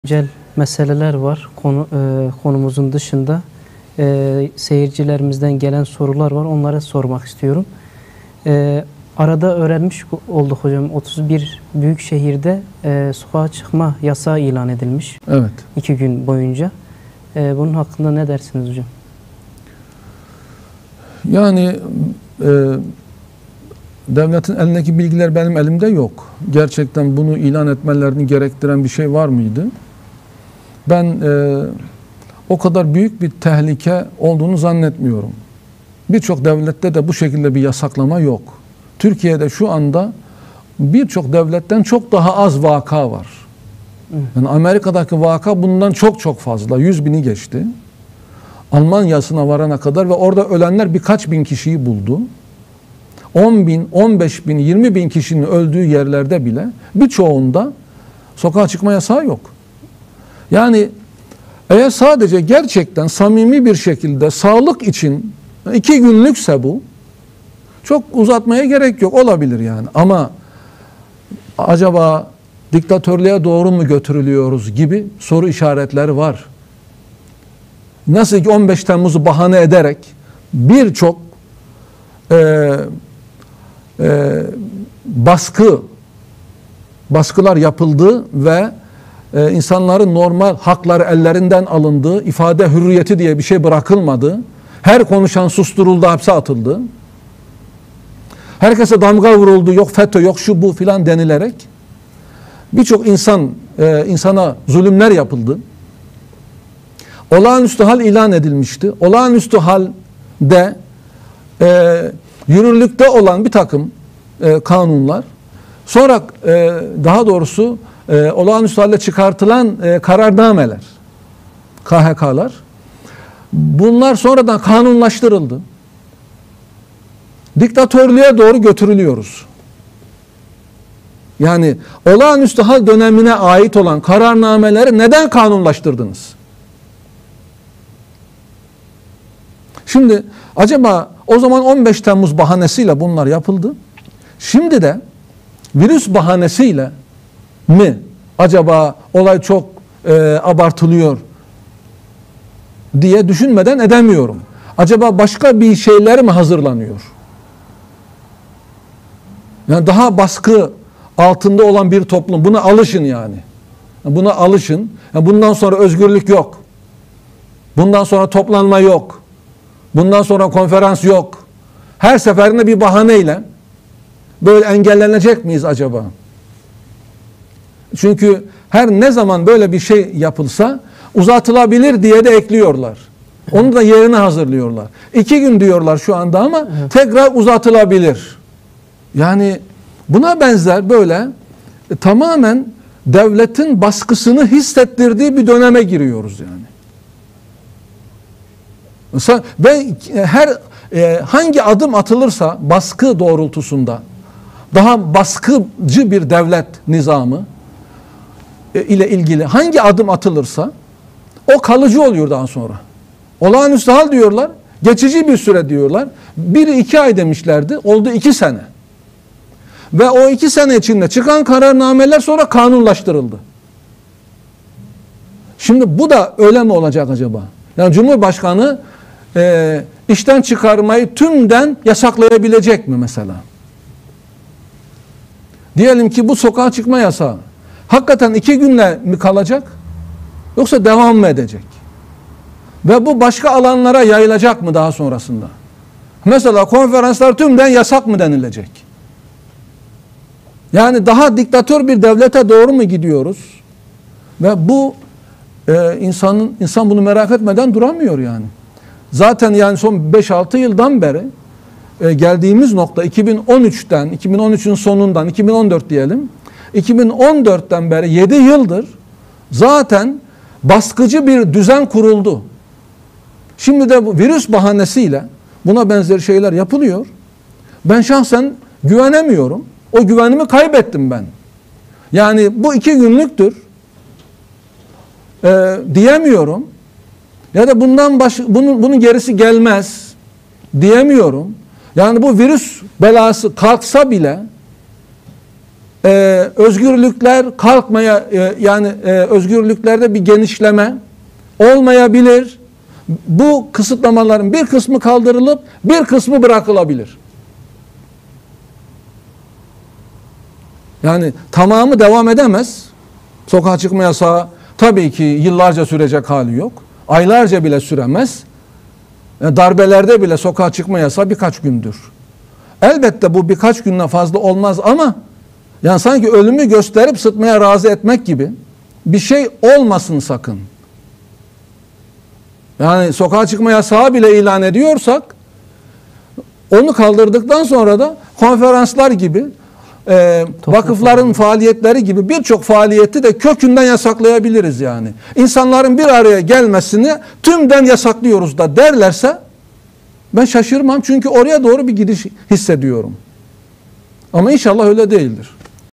Güncel meseleler var konumuzun dışında. Seyircilerimizden gelen sorular var. Onlara sormak istiyorum. Arada öğrenmiş olduk hocam. 31 büyük şehirde sokağa çıkma yasağı ilan edilmiş. Evet. 2 gün boyunca. Bunun hakkında ne dersiniz hocam? Yani devletin elindeki bilgiler benim elimde yok. Gerçekten bunu ilan etmelerini gerektiren bir şey var mıydı? Ben o kadar büyük bir tehlike olduğunu zannetmiyorum. Birçok devlette de bu şekilde bir yasaklama yok. Türkiye'de şu anda birçok devletten çok daha az vaka var. Yani Amerika'daki vaka bundan çok fazla. 100.000'i geçti. Almanya'sına varana kadar ve orada ölenler birkaç bin kişiyi buldu. 10.000, 15.000, 20.000 kişinin öldüğü yerlerde bile birçoğunda sokağa çıkma yasağı yok. Yani eğer sadece gerçekten samimi bir şekilde sağlık için 2 günlükse bu, çok uzatmaya gerek yok, olabilir yani. Ama acaba diktatörlüğe doğru mu götürülüyoruz gibi soru işaretleri var. Nasıl ki 15 Temmuz'u bahane ederek birçok baskılar yapıldı ve insanların normal hakları ellerinden alındı, ifade hürriyeti diye bir şey bırakılmadı. Her konuşan susturuldu, hapse atıldı. Herkese damga vuruldu, yok FETÖ, yok şu bu filan denilerek birçok insana zulümler yapıldı. Olağanüstü hal ilan edilmişti. Olağanüstü halde yürürlükte olan bir takım kanunlar, sonra daha doğrusu olağanüstü halde çıkartılan kararnameler, KHK'lar, bunlar sonradan kanunlaştırıldı. Diktatörlüğe doğru götürülüyoruz. Yani olağanüstü hal dönemine ait olan kararnameleri neden kanunlaştırdınız? Şimdi acaba o zaman 15 Temmuz bahanesiyle bunlar yapıldı. Şimdi de virüs bahanesiyle mi acaba olay çok abartılıyor diye düşünmeden edemiyorum. Acaba başka bir şeyler mi hazırlanıyor? Yani daha baskı altında olan bir toplum. Buna alışın yani. Buna alışın. Yani bundan sonra özgürlük yok. Bundan sonra toplanma yok. Bundan sonra konferans yok. Her seferinde bir bahaneyle böyle engellenecek miyiz acaba? Çünkü her ne zaman böyle bir şey yapılsa uzatılabilir diye de ekliyorlar. Onu da yerine hazırlıyorlar. 2 gün diyorlar şu anda ama tekrar uzatılabilir. Yani buna benzer böyle tamamen devletin baskısını hissettirdiği bir döneme giriyoruz yani. Ve hangi adım atılırsa baskı doğrultusunda daha baskıcı bir devlet nizamı ile ilgili hangi adım atılırsa o kalıcı oluyor daha sonra. Olağanüstü hal diyorlar, geçici bir süre diyorlar. 1-2 ay demişlerdi, oldu 2 sene. Ve o 2 sene içinde çıkan kararnameler sonra kanunlaştırıldı. Şimdi bu da öyle mi olacak acaba? Yani Cumhurbaşkanı işten çıkarmayı tümden yasaklayabilecek mi mesela? Diyelim ki bu sokağa çıkma yasağı hakikaten 2 günle mi kalacak? Yoksa devam mı edecek? Ve bu başka alanlara yayılacak mı daha sonrasında? Mesela konferanslar tümden yasak mı denilecek? Yani daha bir devlete doğru mu gidiyoruz? Ve bu insan bunu merak etmeden duramıyor yani. Zaten yani son 5-6 yıldan beri geldiğimiz nokta 2013'ün sonundan 2014 diyelim. 2014'ten beri 7 yıldır zaten baskıcı bir düzen kuruldu. Şimdi de bu virüs bahanesiyle buna benzer şeyler yapılıyor. Ben şahsen güvenemiyorum. O güvenimi kaybettim ben. Yani bu 2 günlüktür diyemiyorum. Ya da bunun gerisi gelmez diyemiyorum. Yani bu virüs belası kalksa bile özgürlükler kalkmaya özgürlüklerde bir genişleme olmayabilir. Bu kısıtlamaların bir kısmı kaldırılıp bir kısmı bırakılabilir. Yani tamamı devam edemez. Sokağa çıkma yasağı tabii ki yıllarca sürecek hali yok. Aylarca bile süremez. Darbelerde bile sokağa çıkma yasağı birkaç gündür. Elbette bu birkaç günden fazla olmaz ama yani sanki ölümü gösterip sıtmaya razı etmek gibi bir şey olmasın sakın. Yani sokağa çıkma yasağı bile ilan ediyorsak onu kaldırdıktan sonra da konferanslar gibi vakıfların faaliyetleri gibi birçok faaliyeti de kökünden yasaklayabiliriz yani. İnsanların bir araya gelmesini tümden yasaklıyoruz da derlerse ben şaşırmam çünkü oraya doğru bir gidiş hissediyorum. Ama inşallah öyle değildir.